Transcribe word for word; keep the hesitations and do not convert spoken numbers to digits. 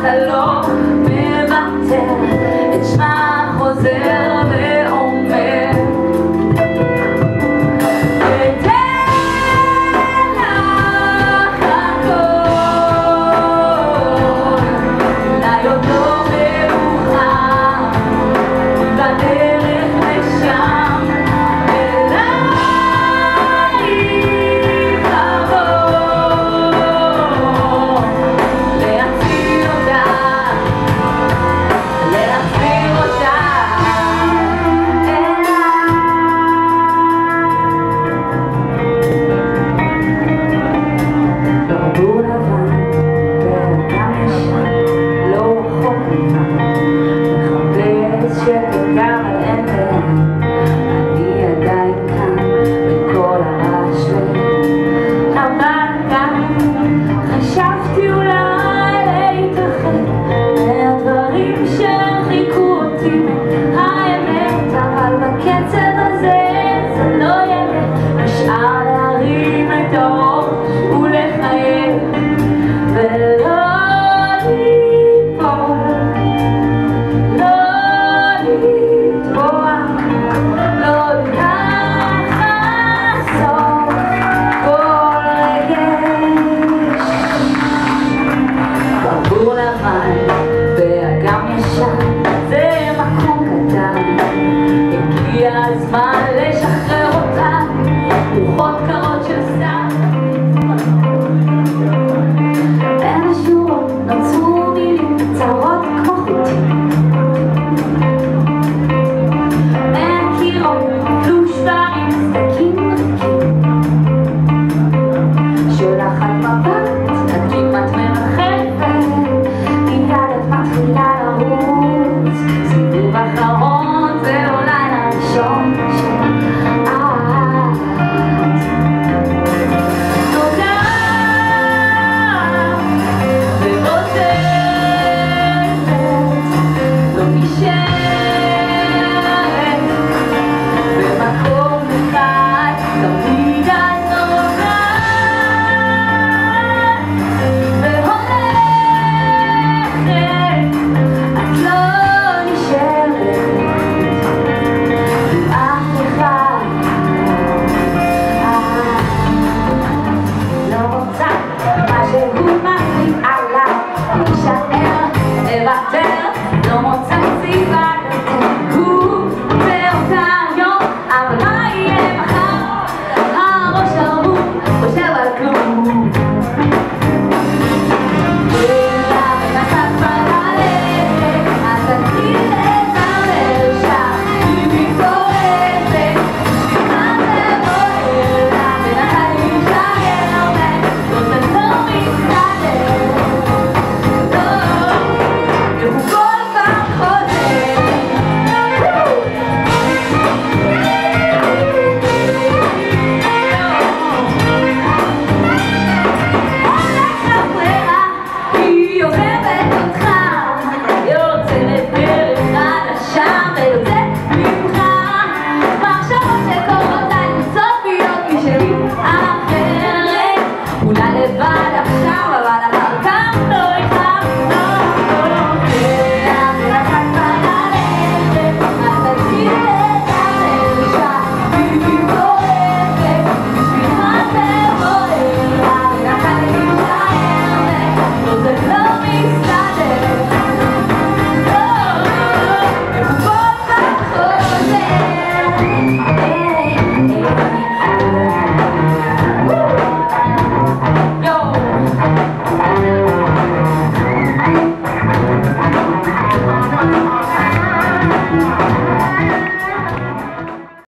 אתה לא מוותר, את שמה חוזר ואומר הזמן לשחרר אותה, רוחות קרות של סתם בין השורות נוצרו מילים קצרות כמו חוטים, בין הקירות נפלו שברים סדקים רכים, שולחת מבט עד כמעט מרחפת, מיד את מתחילה לרוץ סיבוב אחרון ואולי ראשון לא מוצא סיבה לתת, הוא ואותה יום, אבל מה יהיה מחר? הראש הרמוד חושב על כלום, ואלה מנסה כבר ללכת, אז תתחיל לזמר שם, היא מתעוררת, מה זה בוער לה, מנסה להישאר הרבה, לא זה לא מסתדר, Bye.